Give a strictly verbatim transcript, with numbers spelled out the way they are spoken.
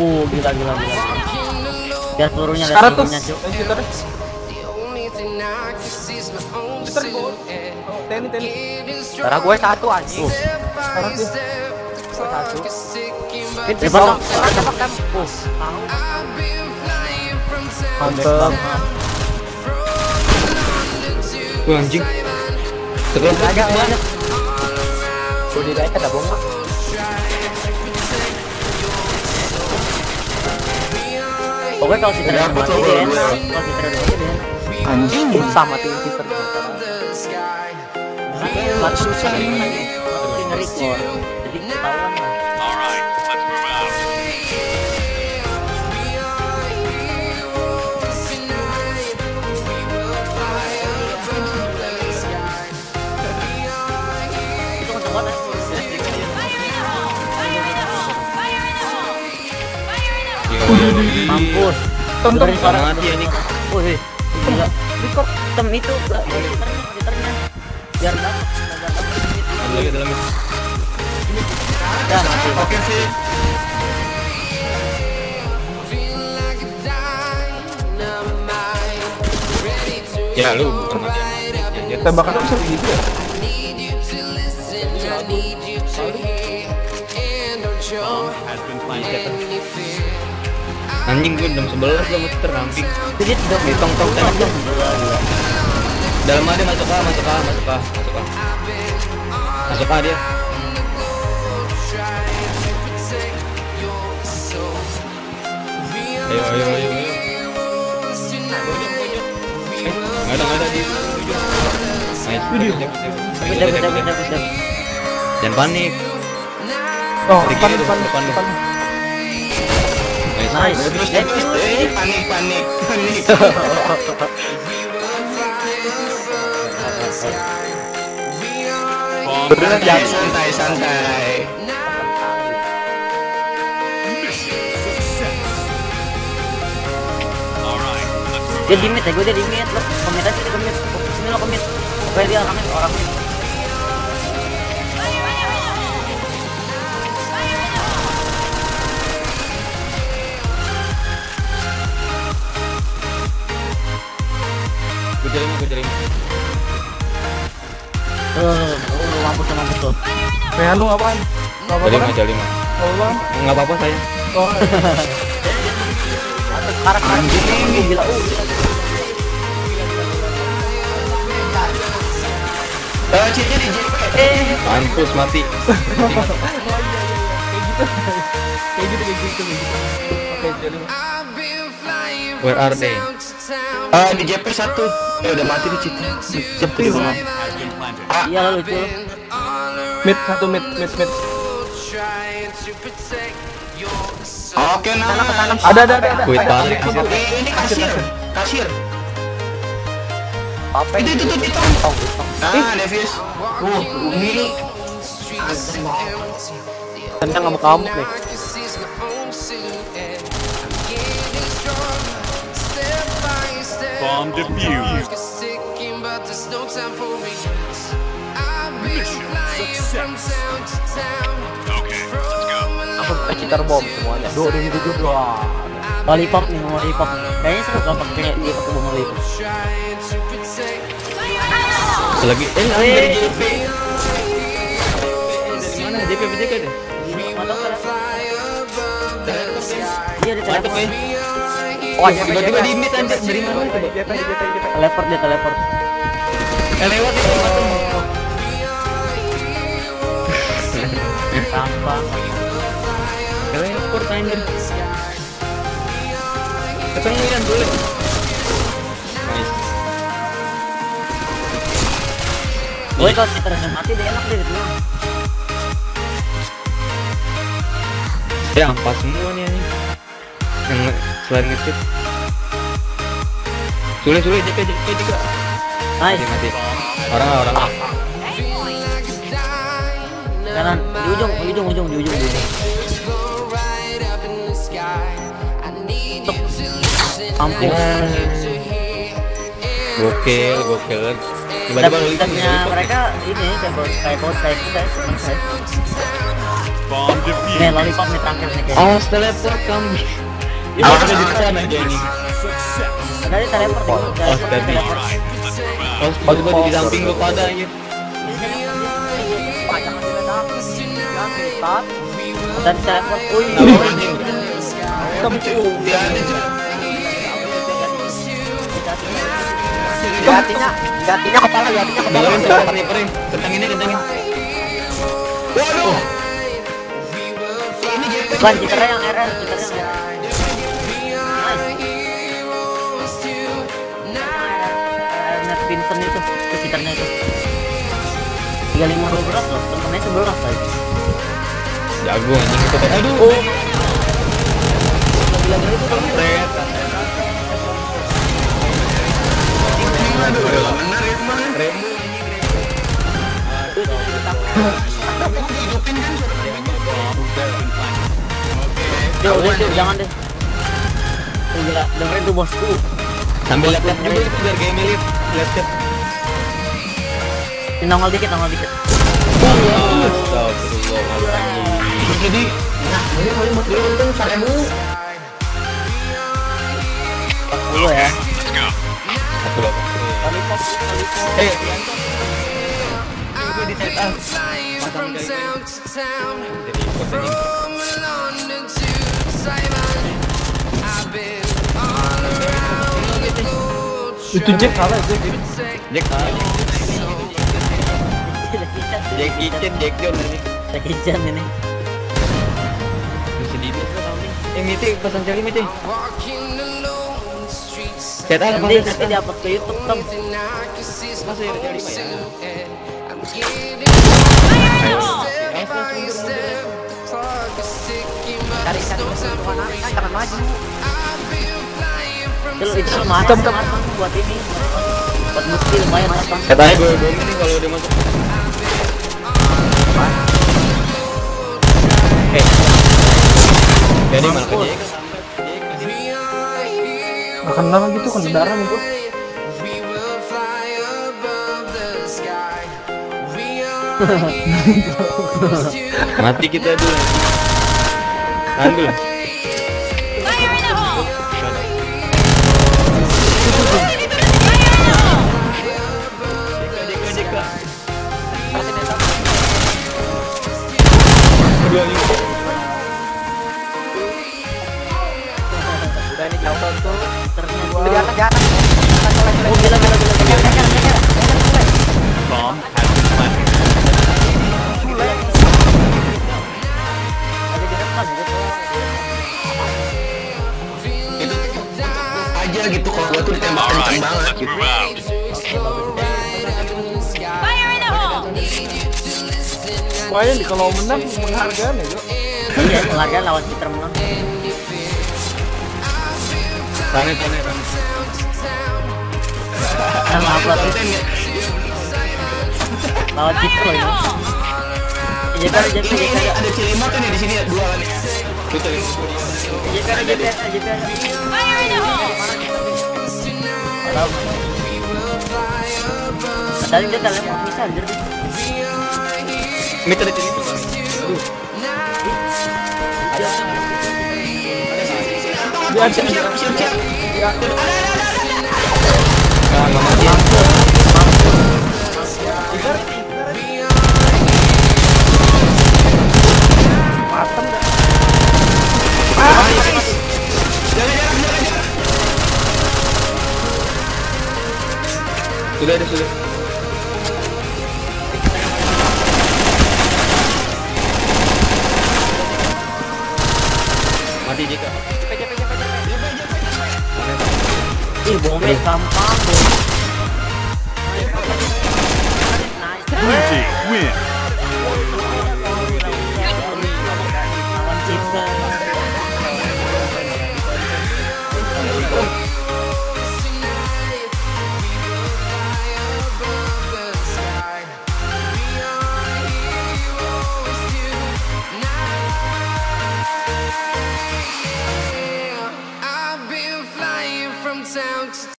Uh, gila gila gila. Lihat pelurunya, lihat Sekarang tuh. pelurunya, Cuk. Cheater gol. Teni teni. Darah gue satu anjing. Uh, Sekarang dia. Satu. depan dong. Tembak kan. Uh, Mantap. Wah anjing. Terus agak banget. Gue di daerah ada bom. Pokoknya kalau si Tera mati dia enak. Kalau si Tera mati dia enak. Anjing. Susah matiin cheater. Mati susah ini. Mati nge-record. Jadi ketahuan lah. Itu kenceng banget. Mampus. Tonton Dengerin suara. mati ya nih. Wih, gila. Record tem itu enggak komputernya, komputernya. Biar dapat, biar dapat. Ada lagi dalamnya. Ya, mati. Oke sih. Ya lu bukan mati. Ya, Tembakan bisa begitu ya? Anjing gue jam sebelas lo mesti teramping. Sedikit dong. Di tong tong tembak dong. Gila, gila. Dalam ada masuk A, masuk A, masuk A, masuk A. Masuk A dia. Ayo, ayo, ayo, ayo. Eh, nggak ada, nggak ada di ujung. Nice. Video. Dapat, dapat, dapat, dapat, dapat. Jangan panik. Oh, Di depan kiri, depan depan, depan. Nice. Nice. Terus, Let's terus, go. eh, panik, panik, panik. Beneran Santai, jatuh. santai, santai. Dia di mid ya, gue dia di mid. Lo komit aja, dia komit. Sini lo komit. Pokoknya dia orang mid, orang mid. Gue jaring, gue jaring. Tuh, oh, mampus tuh, mampus tuh. Kayak lu apaan? Enggak apa-apa. Jaring, kan? jaring. Nggak apa-apa. Nggak apa-apa saya. Oh. Sekarang anjing ini gila, uh, gila. Eh, C-nya di J P. Eh, Mampus mati. Kayak gitu. Kayak gitu kayak gitu kayak gitu. Oke, jadi. Where are they? Ah, di J P satu. Eh, udah mati di cheat. Cepet banget. iya lah lucu. Mid satu mid mid mid. Oke, nah. Ada ada ada ada. Wait, Ada. balik. Ada. Eh, ini kasir. Kasir. Apa Itu itu itu itu. Oh, Ah, Davis. Uh, ini. tendang ngamuk-ngamuk nih. Bomb defused. Mission success. Okay, let's go. Aku pakai cheater bom semuanya. Dua dua dua dua. Lollipop nih, mau lollipop. Kayaknya seru kalau pakai dia pakai bom lollipop. Lagi eh Eh. dari J P. Dari mana? J P B J K deh. Iya di Mantap, telepon. eh. Wah, Tiba-tiba di mid anjir dari mana itu? Dia tadi dia tadi dia tadi. Teleport dia teleport. Eh, lewat itu mantap. Gampang. Teleport anjir. Ketemu Ian boleh. Nice. Gue kalau kita udah mati dia enak deh gitu. Ya ampas semua nih anjing. Yang selain ngecit. Sulit sulit J P J P juga. Nice. Mati mati. Orang lah orang. lah. Kanan di ujung, di ujung, ujung, di ujung, di ujung. Ampun. Gokil gokil. Tiba-tiba Dan lu mereka ini kayak bot kayak bot kayak kita. Bomb Nih defused. lollipop nih terakhir nih kayaknya. Awas teleport kamu. Ya Awas, udah di awas. sana aja ini. Tadi teleport nih. Oh, teleport, tadi. teleport. Kalau tiba-tiba di samping gua pada aja. Tadi teleport. Wih. Dia ada juga. Gatinya, gatinya kepala, gatinya kepala. Dengerin coba sniperin. Tentang ini tentangin. Waduh. Bukan citernya yang R R, citernya yang R R. Nice. Vincent itu, itu citernya itu. tiga puluh lima dua belas loh, temennya sebelas lagi. Jago anjing itu. Aduh. Oh. Gila-gila itu temennya. Kampret. Aduh, benar ya, Bang. Remo. Yo, udah, Cuk, jangan deh. Tuh, gila, dengerin tuh bosku. Sambil lihat-lihat juga itu biar kayak milit. Lihat-lihat. Ini nongol dikit, nongol dikit. Astagfirullahaladzim. Jadi, empat puluh ya. Let's go. satu delapan. Lollipop, lollipop. Eh, Itu Jack kalah Jack. Jack Jackie Chan, Jack John ini. Jackie Chan ini. Bisa di Eh, Miti, pesan cari Miti. Set apa Nanti nanti diupload ke YouTube tem. Masuk ya cari ya. Cari cari kemana? Jangan maju. Itu itu lumayan matang buat ini. Buat musti lumayan matang. Set aja gue gue ini kalau udah masuk. Eh. Jadi malah ke Jack. Gak kenal gitu kan darah itu. Mati kita dulu. Tahan dulu. Kedua ini. Udah ini jauh tuh. Ternyata Di atas, di atas. oh gila gila gila gila gila gila. Bomb has been planted. Ada di depan gitu. Aja gitu kalau gua tuh ditembak All kenceng right, banget let's gitu. move out. Lumayan nih kalau menang penghargaan ya. Bro. Iya, penghargaan lawan Citra menang. Rame rame rame. Sama apa tuh? Konten ya. Lawan Citra loh ini. Jeka jeka Ini ini jeka. ada Cilima kan ya di sini ya dua kan. Gitu ya. Jeka jeka jeka. Tahu. Tadi dia telepon bisa anjir. Ini ada Cilima kan. Aduh. Dia ada Siap siap siap. ya. Nah, nggak mati. Matem dah. Sudah ada sudah. Mati Jika. Ih, bomnya gampang. Blue team win. Lawan Citra.